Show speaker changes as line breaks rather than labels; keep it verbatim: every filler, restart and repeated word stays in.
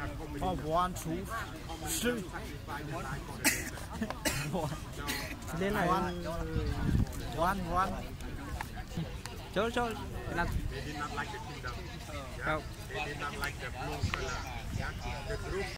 Oh, one, two, three.
Lên này.
One, one, one.
Chỗ chỗ làm. Không.